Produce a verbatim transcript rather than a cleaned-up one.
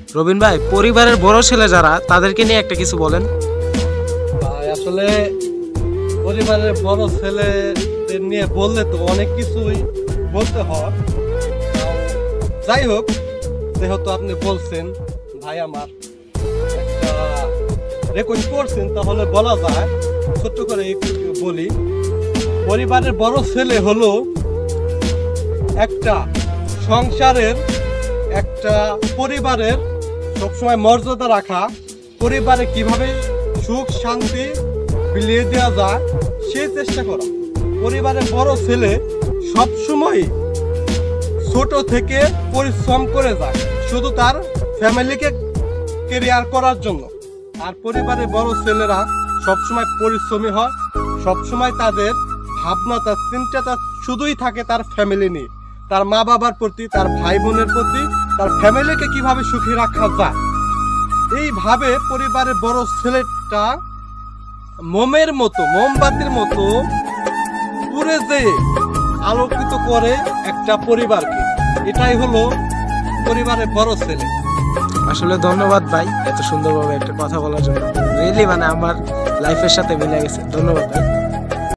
রবিন ভাই, পরিবারের বড় ছেলে যারা, তাদেরকে নিয়ে একটা কিছু বলেন। ভাই আসলে পরিবারের বড় ছেলেদের নিয়ে বললে তো অনেক কিছুই বলতে হয়। যাই হোক, যেহেতু আপনি বলছেন ভাই আমার একটা রেকর্ড করছেন, তাহলে বলা যায়, ছোট্ট করে একটু বলি। পরিবারের বড় ছেলে হলো একটা সংসারের, একটা পরিবারের সবসময় মর্যাদা রাখা, পরিবারে কিভাবে সুখ শান্তি বিলিয়ে দেওয়া যায় সেই চেষ্টা করা। পরিবারের বড় ছেলে সবসময় ছোট থেকে পরিশ্রম করে যায় শুধু তার ফ্যামিলিকে কেরিয়ার করার জন্য। আর পরিবারের বড় ছেলেরা সবসময় পরিশ্রমী হয়, সবসময় তাদের ভাবনা, তার চিন্তাটা শুধুই থাকে তার ফ্যামিলি নিয়ে, তার মা বাবার প্রতি, তার ভাই বোনের প্রতি, তার ফ্যামিলিকে কিভাবে সুখী রাখা যায়। এইভাবে পরিবারের বড় ছেলেটা মোমের মতো, মোমবাতির মতো পুরে যে আলোকিত করে একটা পরিবারকে। এটাই হলো পরিবারের বড় ছেলে। আসলে ধন্যবাদ ভাই এত সুন্দরভাবে একটা কথা বলার জন্য। রিয়েলি মানে আমার লাইফের সাথে মিলে গেছে। ধন্যবাদ ভাই।